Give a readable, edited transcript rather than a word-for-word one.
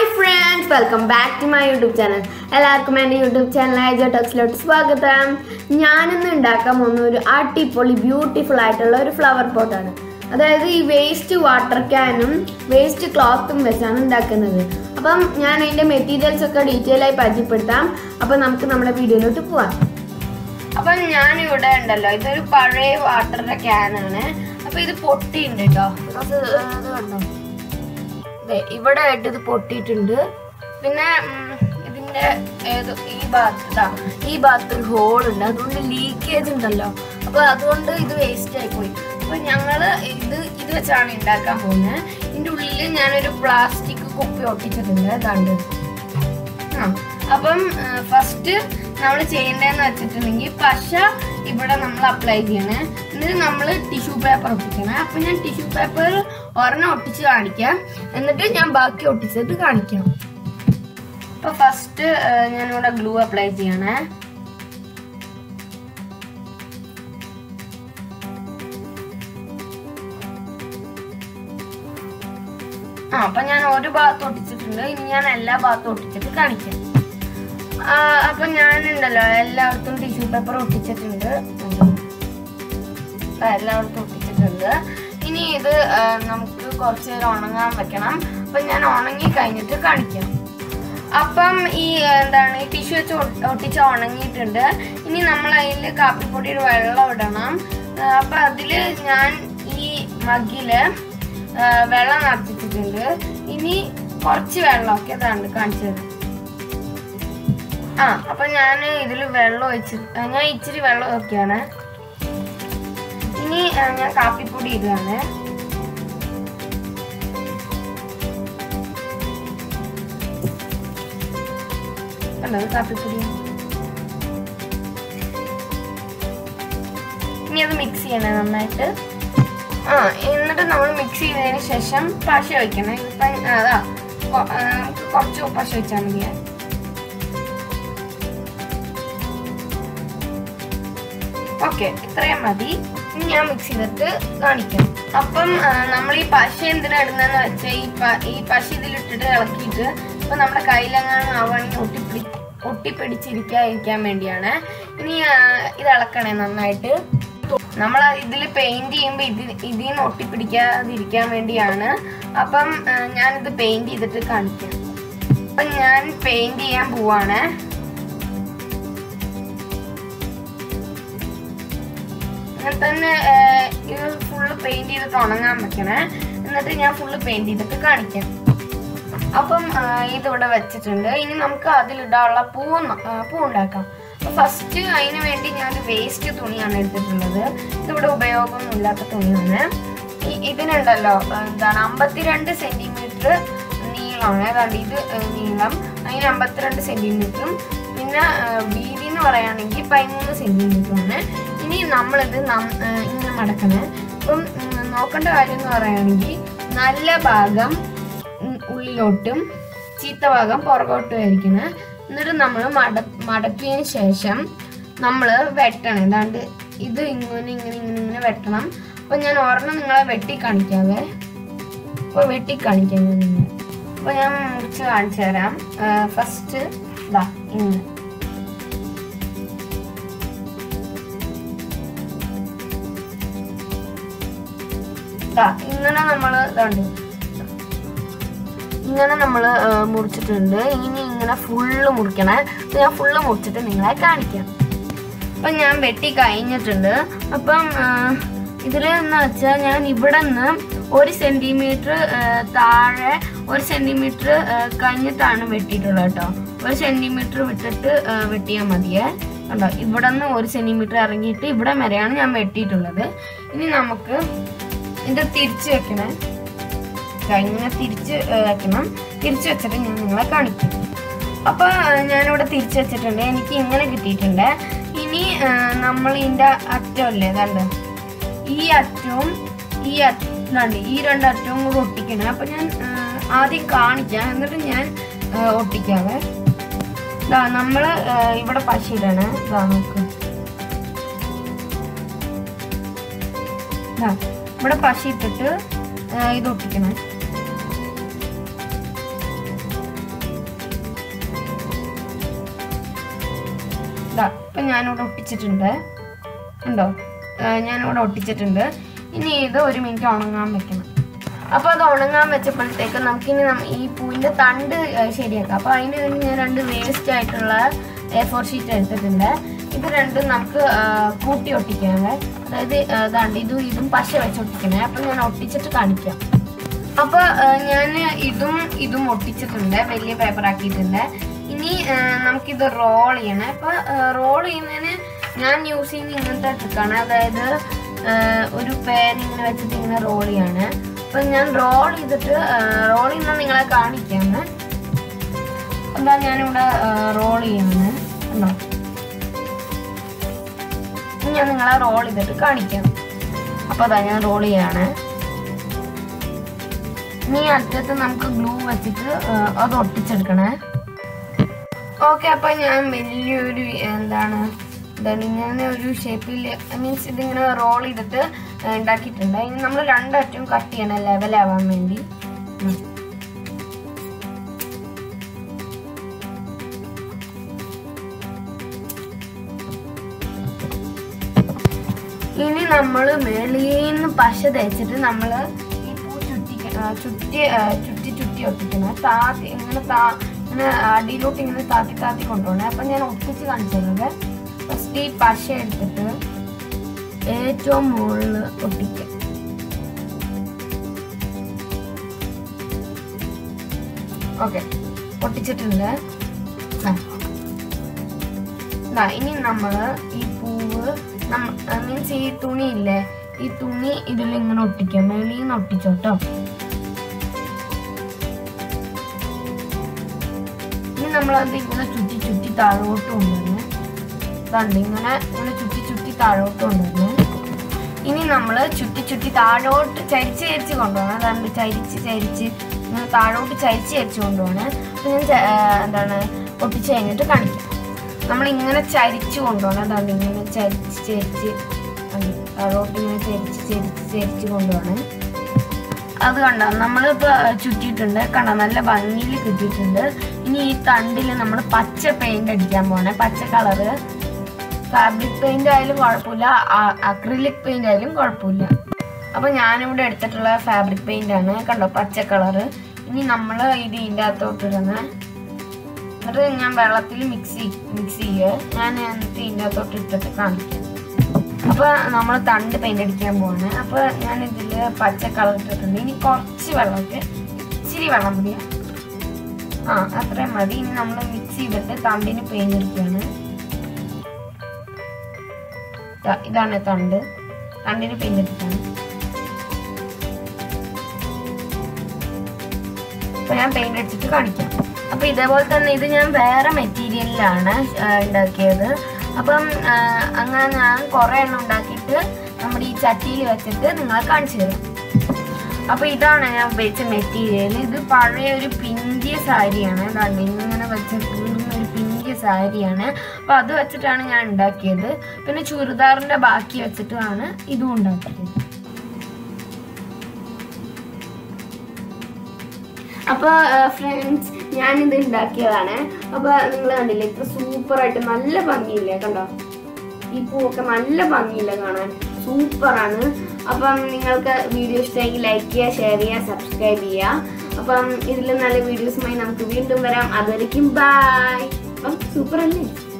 Hi friends, welcome back to my YouTube channel. എല്ലാവർക്കും എൻ്റെ YouTube ചാനലായ ജോട്ടോക്സിലോട്ട് സ്വാഗതം. ഞാനിന്ന് ഉണ്ടാക്കാൻ പോകുന്ന ഒരു അടിപൊളി ബ്യൂട്ടിഫുൾ ആയിട്ടുള്ള ഒരു ഫ്ലവർ പോട്ടാണ്. അതായത് ഈ വേസ്റ്റ് വാട്ടർ ക്യാനും വേസ്റ്റ് ക്ലോത്തും വെച്ചാണ് ഉണ്ടാക്കുന്നത്. അപ്പം ഞാൻ അതിൻ്റെ മെറ്റീരിയൽസ് ഒക്കെ ഡീറ്റെയിൽ ആയി പരിചയപ്പെടുത്താം. അപ്പം നമുക്ക് നമ്മുടെ വീഡിയോയിലോട്ട് പോവാം. അപ്പം ഞാനിവിടെ ഉണ്ടല്ലോ, ഇതൊരു പഴയ വാട്ടറിൻ്റെ ക്യാനാണ്. അപ്പം ഇത് പൊട്ടിയുണ്ട് കേട്ടോ. അത് കണ്ടോ, ഇവിടെ ആയിട്ട് ഇത് പൊട്ടിയിട്ടുണ്ട്. പിന്നെ ഇതിന്റെ ഈ ഭാഗത്ത് ഒരു ഹോൾ ഉണ്ട്, അതുകൊണ്ട് ലീക്കേജ് ഉണ്ടല്ലോ. അപ്പൊ അതുകൊണ്ട് ഇത് വേസ്റ്റ് ആയിപ്പോയി. അപ്പൊ ഞങ്ങള് ഇത് വെച്ചാണ് ഉണ്ടാക്കാൻ പോകുന്നത്. ഇതിന്റെ ഉള്ളിൽ ഞാനൊരു പ്ലാസ്റ്റിക് കുപ്പി ഒട്ടിച്ചിട്ടുണ്ട്. അതാണ്ട് അപ്പം ഫസ്റ്റ് നമ്മൾ ചെയ്യേണ്ടതെന്ന് വെച്ചിട്ടുണ്ടെങ്കിൽ പശ ഇവിടെ നമ്മൾ അപ്ലൈ ചെയ്യണേ. എന്നിട്ട് നമ്മൾ ടിഷ്യൂ പേപ്പർ ഒട്ടിക്കണം. അപ്പൊ ഞാൻ ടിഷ്യൂ പേപ്പർ ഒരെണ്ണം ഒട്ടിച്ച് കാണിക്കാം, എന്നിട്ട് ഞാൻ ബാക്കി ഒട്ടിച്ചിട്ട് കാണിക്കാം. അപ്പൊ ഫസ്റ്റ് ഞാനിവിടെ ഗ്ലൂ അപ്ലൈ ചെയ്യണേ. അപ്പൊ ഞാൻ ഒരു ഭാഗത്ത് ഒട്ടിച്ചിട്ടുണ്ട്. ഇനി ഞാൻ എല്ലാ ഭാഗത്തും ഒട്ടിച്ചിട്ട് കാണിക്കാം. അപ്പൊ ഞാനുണ്ടല്ലോ എല്ലായിടത്തും ടിഷ്യൂ പേപ്പർ ഒട്ടിച്ചിട്ടുണ്ട്. എല്ലായിടത്തും ഒട്ടിച്ചിട്ടുണ്ട്. ഇനി ഇത് നമുക്ക് കുറച്ച് നേരം ഉണങ്ങാൻ വെക്കണം. അപ്പൊ ഞാൻ ഉണങ്ങി കഴിഞ്ഞിട്ട് കാണിക്കാം. അപ്പം ഈ ടിഷ്യൂ വെച്ച് ഒട്ടിച്ച് ഉണങ്ങിയിട്ടുണ്ട്. ഇനി നമ്മൾ അതിൽ കാപ്പിപ്പൊടിയുടെ വെള്ളം ഇടണം. അപ്പൊ അതില് ഞാൻ ഈ മഗ്ഗില് വെള്ളം നിറച്ചിട്ടുണ്ട്. ഇനി കുറച്ച് വെള്ളമൊക്കെ ഇതാണ്ട് കാണിച്ചു തരാം. അപ്പൊ ഞാൻ ഇതില് വെള്ളം ഒഴിച്ച് ഞാൻ ഇച്ചിരി വെള്ളം ഒക്കെയാണ്. ഇനി ഞാൻ കാപ്പിപ്പൊടി ഇടുകയാണ്. കാപ്പിപ്പൊടി ഇനി അത് മിക്സ് ചെയ്യണേ നന്നായിട്ട്. എന്നിട്ട് നമ്മൾ മിക്സ് ചെയ്തതിന് ശേഷം പശ വയ്ക്കണം. ഇപ്പം കുറച്ച് പശ വെച്ചാൽ മതി. ഓക്കെ, ഇത്രയും മതി. ഇനി ഞാൻ മിക്സ് ചെയ്തിട്ട് കാണിക്കാം. അപ്പം നമ്മൾ ഈ പശ എന്തിനാ ഇടുന്നതെന്ന് വെച്ചാൽ ഈ പശ ഇതിലിട്ടിട്ട് ഇളക്കിയിട്ട് ഇപ്പൊ നമ്മുടെ കയ്യിലെങ്ങാനും ആവുകയാണെങ്കിൽ ഒട്ടിപ്പിടിച്ചിരിക്കാതിരിക്കാൻ വേണ്ടിയാണ്. ഇനി ഇത് ഇളക്കണേ നന്നായിട്ട്. നമ്മൾ ഇതിൽ പെയിന്റ് ചെയ്യുമ്പോൾ ഇതിന്ന് ഒട്ടിപ്പിടിക്കാതിരിക്കാൻ വേണ്ടിയാണ്. അപ്പം ഞാനിത് പെയിന്റ് ചെയ്തിട്ട് കാണിക്കാം. അപ്പം ഞാൻ പെയിന്റ് ചെയ്യാൻ പോവാണ്. അങ്ങനെ തന്നെ ഇത് ഫുള്ള് പെയിന്റ് ചെയ്തിട്ട് ഉണങ്ങാൻ വെക്കണേ. എന്നിട്ട് ഞാൻ ഫുള്ള് പെയിന്റ് ചെയ്തിട്ട് കാണിക്കാം. അപ്പം ഇതിവിടെ വെച്ചിട്ടുണ്ട്. ഇനി നമുക്ക് അതിലിടാനുള്ള പൂ ഉണ്ടാക്കാം. ഫസ്റ്റ് അതിന് വേണ്ടി ഞാൻ വേസ്റ്റ് തുണിയാണ് എടുത്തിട്ടുള്ളത്. ഇതിവിടെ ഉപയോഗമൊന്നുമില്ലാത്ത തുണിയാണ്. ഇതിനുണ്ടല്ലോ 52 സെന്റിമീറ്റർ നീളമാണ്. ഏതാണ്ട് ഇത് നീളം, അതിന് 52 സെന്റിമീറ്ററും പിന്നെ വീതി എന്ന് പറയുകയാണെങ്കിൽ 13 സെന്റിമീറ്ററുമാണ്. ഇനി നമ്മളിത് ഇങ്ങനെ മടക്കണേ. അപ്പം നോക്കേണ്ട കാര്യം എന്ന് പറയുകയാണെങ്കിൽ നല്ല ഭാഗം ഉള്ളിലോട്ടും ചീത്ത ഭാഗം പുറകോട്ടും ആയിരിക്കണം. എന്നിട്ട് നമ്മൾ മടക്കിയതിന് ശേഷം നമ്മൾ വെട്ടണം. ഏതാണ്ട് ഇത് ഇങ്ങനെ വെട്ടണം. അപ്പൊ ഞാൻ ഒരെണ്ണം നിങ്ങളെ വെട്ടി കാണിക്കാവേ. അപ്പൊ വെട്ടി കാണിക്കാം ഞാൻ നിങ്ങളെ. അപ്പൊ ഞാൻ മുറിച്ച് കാണിച്ചു തരാം. ഫസ്റ്റ് ഇങ്ങനെ ഇങ്ങനെ നമ്മൾ മുറിച്ചിട്ടുണ്ട്. ഇനി ഇങ്ങനെ ഫുള്ള് മുറിക്കണേ. ഞാൻ ഫുള്ള് മുറിച്ചിട്ട് നിങ്ങളെ കാണിക്കാം. അപ്പം ഞാൻ വെട്ടി കഴിഞ്ഞിട്ടുണ്ട്. അപ്പം ഇതിൽ എന്ന് വെച്ചാൽ ഞാൻ ഇവിടെ നിന്ന് 1 സെന്റിമീറ്റർ താഴെ 1 സെന്റിമീറ്റർ കഴിഞ്ഞിട്ടാണ് വെട്ടിയിട്ടുള്ളത് കേട്ടോ. 1 സെന്റിമീറ്റർ വിട്ടിട്ട് വെട്ടിയാൽ മതിയേ. കണ്ടോ, ഇവിടെ നിന്ന് 1 സെന്റിമീറ്റർ ഇറങ്ങിയിട്ട് ഇവിടെ വരെയാണ് ഞാൻ വെട്ടിയിട്ടുള്ളത്. ഇനി നമുക്ക് ഇത് തിരിച്ച് വെക്കണേ. ഇങ്ങനെ തിരിച്ച് വെക്കണം. തിരിച്ച് വെച്ചിട്ട് ഞാൻ നിങ്ങളെ കാണിക്കും. അപ്പൊ ഞാനിവിടെ തിരിച്ച് വെച്ചിട്ടുണ്ട്. എനിക്ക് ഇങ്ങനെ കിട്ടിയിട്ടുണ്ട്. ഇനി നമ്മൾ ഇതിന്റെ അറ്റമല്ലേ ഇതാണ്ട്, ഈ അറ്റവും ഈ 2 അറ്റവും കൂടെ ഒട്ടിക്കണം. അപ്പൊ ഞാൻ ആദ്യം കാണിക്കാം, എന്നിട്ട് ഞാൻ ഒട്ടിക്കാവേ. നമ്മള് ഇവിടെ പശ ഇടണേ. നോക്ക്, ഇവിടെ പശ ഇട്ടിട്ട് ഇത് ഒട്ടിക്കണം. ഇതാ ഇപ്പം ഞാനിവിടെ ഒട്ടിച്ചിട്ടുണ്ട്, ഉണ്ടോ? ഞാനിവിടെ ഒട്ടിച്ചിട്ടുണ്ട്. ഇനി ഇത് 1 മിനിറ്റ് ഉണങ്ങാൻ വെക്കണം. അപ്പോൾ അത് ഉണങ്ങാൻ വെച്ചപ്പോഴത്തേക്ക് നമുക്കിനി ഈ പൂവിൻ്റെ തണ്ട് ശരിയാക്കാം. അപ്പോൾ അതിന് വേണ്ടി ഞാൻ 2 വേസ്റ്റ് ആയിട്ടുള്ള A4 ഷീറ്റ് എടുത്തിട്ടുണ്ട്. ഇത് രണ്ടും നമുക്ക് കൂട്ടി ഒട്ടിക്കാണ്. അതായത് ഇതാണ്ട് ഇതും പശ വെച്ച് ഒട്ടിക്കണേ. അപ്പോൾ ഞാൻ ഒട്ടിച്ചിട്ട് കാണിക്കാം. അപ്പോൾ ഞാൻ ഇതും ഒട്ടിച്ചിട്ടുണ്ട്, വലിയ പേപ്പർ ആക്കിയിട്ടുണ്ട്. ഇനി നമുക്കിത് റോൾ ചെയ്യണം. അപ്പോൾ റോൾ ചെയ്യുന്നതിന് ഞാൻ യൂസ് ചെയ്യുന്ന ഇങ്ങനത്തെ ട്രിക്കാണ്. അതായത് ഒരു പേൻ ഇങ്ങനെ വെച്ചിട്ട് ഇങ്ങനെ റോൾ ചെയ്യാണ്. അപ്പം ഞാൻ റോൾ ചെയ്യുന്ന നിങ്ങളെ കാണിക്കാണ്. എന്താ ഞാനിവിടെ റോൾ ചെയ്യുന്നത് ഉണ്ടോ? ഞാൻ നിങ്ങളെ റോൾ ചെയ്തിട്ട് കാണിക്കാം. അപ്പോൾ അതാ ഞാൻ റോൾ ചെയ്യാണ്. ഇനി അറ്റത്ത് നമുക്ക് ഗ്ലൂ വെച്ചിട്ട് അത് ഒട്ടിച്ചെടുക്കണേ. ഓക്കെ, അപ്പം ഞാൻ വലിയൊരു ഇങ്ങനെ ഒരു ഷേപ്പിൽ മീൻസ് ഇതിങ്ങനെ റോൾ ചെയ്തിട്ട് ഉണ്ടാക്കിയിട്ടുണ്ട്. ഇനി നമ്മൾ 2 അറ്റവും കട്ട് ചെയ്യണം ലെവലാവാൻ വേണ്ടി. ഇനി നമ്മൾ മേളീന്ന് പശ തേച്ചിട്ട് നമ്മൾ ഈ പൂ ചുറ്റി ഒട്ടിക്കണം. ഇങ്ങനെ അടിയിലോട്ട് ഇങ്ങനെ താത്തി കൊണ്ടുപോകണേ. അപ്പം ഞാൻ ഒട്ടിച്ച് കാണിച്ചിരുന്നത് ഫസ്റ്റ് ഈ പശ എടുത്തിട്ട് ഏറ്റവും മുകളിൽ ഒട്ടിക്കുക. ഓക്കെ, ഒട്ടിച്ചിട്ടുണ്ട്. ഇനി നമ്മൾ ഈ പൂവ് മീൻസ് ഈ തുണിയില്ലേ, ഈ തുണി ഇതിലിങ്ങനെ ഒട്ടിക്കാം. മേളിൽ നിന്ന് ഒട്ടിച്ചോട്ടോ. ഇനി നമ്മളത് ഇങ്ങനെ ചുറ്റി താഴോട്ട് കൊണ്ടുവന്ന് ഇങ്ങനെ ചുറ്റി താഴോട്ട് കൊണ്ടുവന്ന് ഇനി നമ്മൾ ചുറ്റി താഴോട്ട് ചരിച്ച് കൊണ്ടുപോകണം. അതാണ്ട് ചരിച്ച് ഇങ്ങനെ താഴോട്ട് ചരിച്ച് കൊണ്ടുപോകണം. അപ്പം ഞാൻ ഒട്ടിച്ച് കഴിഞ്ഞിട്ട് കാണിക്കാം. നമ്മളിങ്ങനെ ചരിച്ച് കൊണ്ടുപോകണം. അതാണ്ട് ഇങ്ങനെ ചരിച്ച് താഴോട്ട് ഇങ്ങനെ ചരിച്ച് കൊണ്ടുപോകണം. അത് കണ്ടോ, നമ്മളിപ്പോൾ ചുറ്റിയിട്ടുണ്ട്. കണ്ടോ, നല്ല ഭംഗിയിൽ കിട്ടിയിട്ടുണ്ട്. ഇനി ഈ തണ്ടിൽ നമ്മൾ പച്ച പെയിന്റ് അടിക്കാൻ പോകണേ. പച്ച കളറ് ഫാബ്രിക് പെയിന്റ് ആയാലും കുഴപ്പമില്ല, അക്രിലിക് പെയിന്റ് ആയാലും കുഴപ്പമില്ല. അപ്പോൾ ഞാനിവിടെ എടുത്തിട്ടുള്ള ഫാബ്രിക് പെയിന്റ് ആണ്. കണ്ടോ, പച്ച കളറ്. ഇനി നമ്മൾ ഇത് ഇതിൻ്റെ അകത്തോട്ട് ഇടുന്നത്. എന്നിട്ട് ഞാൻ വെള്ളത്തിൽ മിക്സ് ചെയ്യുക. ഞാൻ എന്നിട്ട് ഇതിൻ്റെ അകത്തോട്ട് ഇട്ടിട്ട് കാണിക്കാം. അപ്പോൾ നമ്മൾ തണ്ട് പെയിന്റ് അടിക്കാൻ പോവാണ്. അപ്പോൾ ഞാനിതിൽ പച്ച കളർ ഇട്ടിട്ടുണ്ട്. ഇനി കുറച്ച് ഇച്ചിരി വെള്ളം മതി. അത്രയും മതി. ഇനി നമ്മൾ മിക്സ് ചെയ്തിട്ട് തണ്ടിന് പെയിന്റ് അടിക്കുകയാണ്. ഇതാണ് തണ്ടിന് പെയിന്റ് അടിക്കാണ്. അപ്പൊ ഞാൻ പെയിന്റ് അടിച്ചിട്ട് കാണിക്കാം. അപ്പൊ ഇതേപോലെ തന്നെ ഇത് ഞാൻ വേറെ മെറ്റീരിയലിലാണ് ഉണ്ടാക്കിയത്. അപ്പം അങ്ങനെ ഞാൻ കുറെ എണ്ണം ഉണ്ടാക്കിയിട്ട് നമ്മുടെ ഈ ചട്ടിയിൽ വെച്ചിട്ട് നിങ്ങളെ കാണിച്ചു തരാം. അപ്പൊ ഇതാണ് ഞാൻ ഉപയോഗിച്ച മെറ്റീരിയൽ. ഇത് പഴയ ഒരു പിഞ്ചിയ സാരിയാണ്. അതാണ് ഇങ്ങനെ വെച്ചിട്ട് ഒരു പിഞ്ചിയ സാരിയാണ്. അപ്പൊ അത് വെച്ചിട്ടാണ് ഞാൻ ഉണ്ടാക്കിയത്. പിന്നെ ചുരിദാറിന്റെ ബാക്കി വെച്ചിട്ടാണ് ഇതും ഉണ്ടാക്കിയത്. അപ്പൊ ഫ്രണ്ട്സ്, ഞാനിത് ഉണ്ടാക്കിയതാണ്. അപ്പൊ നിങ്ങൾ കണ്ടില്ലേ, ഇത്ര സൂപ്പറായിട്ട് നല്ല ഭംഗിയില്ലേ? കണ്ടോ, ഈ പൂവൊക്കെ നല്ല ഭംഗിയില്ല കാണാൻ, സൂപ്പറാണ്. അപ്പം നിങ്ങൾക്ക് വീഡിയോ ഇഷ്ടമെങ്കിൽ ലൈക്ക് ചെയ്യുക, ഷെയർ ചെയ്യുക, സബ്സ്ക്രൈബ് ചെയ്യുക. അപ്പം ഇതിൽ നല്ല വീഡിയോസുമായി നമുക്ക് വീണ്ടും വരാം. അതുവരയ്ക്കും ബൈ. അപ്പം സൂപ്പർ അല്ലേ?